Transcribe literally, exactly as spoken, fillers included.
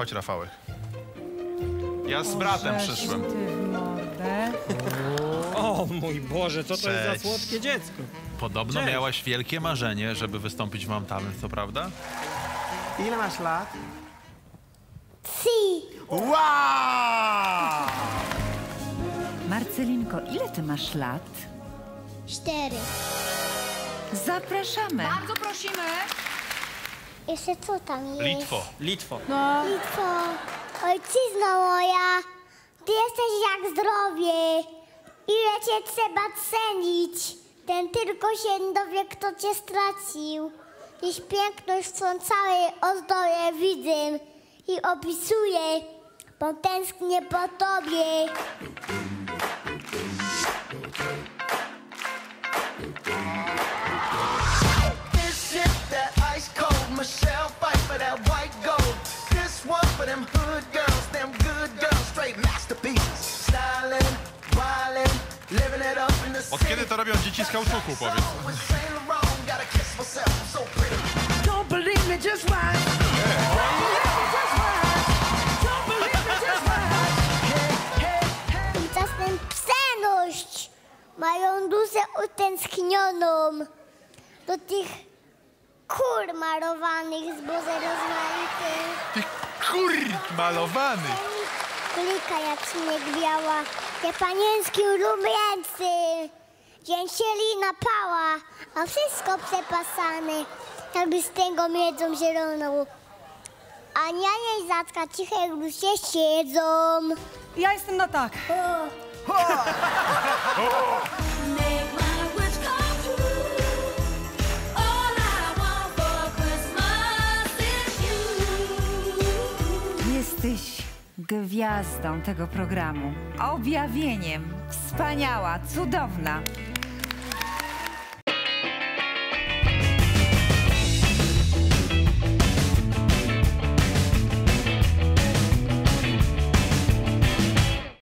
Chodź, Rafałek. Ja z bratem przyszłem. Ty w mordę. O mój Boże, co to jest za Cześć. słodkie dziecko? Podobno Cześć. miałaś wielkie marzenie, żeby wystąpić w Mam Talent, co prawda? Ile masz lat? Si. Wow! Marcelinko, ile ty masz lat? Cztery. Zapraszamy. Bardzo prosimy. Jeszcze co tam jest? Litwo. Litwo. Litwo. Ojczyzno moja, ty jesteś jak zdrowie. Ile cię trzeba cenić. Ten tylko się dowie, kto cię stracił. Dziś piękność w swą całej ozdobie widzę i opisuję, bo tęsknię po tobie. This shit that ice cold, Michelle fight for that white gold. This one for them hood girls, them good girls, straight masterpieces. Styling, wildin', living it up in the city. Od kiedy to robią dzieci z kauczuku, powiedz? Don't believe me, just watch. Tymczasem pseność mają duszę utęsknioną do tych kur malowanych z boze rozmaitych. Ty kur malowany. Klika jak śnieg biała, te panieńskim rumieńcy. Dzień sieli napała, a wszystko przepasane, jakby z tego miedzą zieloną. A niania i Zacka ciche grusie siedzą. Ja jestem na tak. Jesteś gwiazdą tego programu. Objawieniem. Wspaniała, cudowna.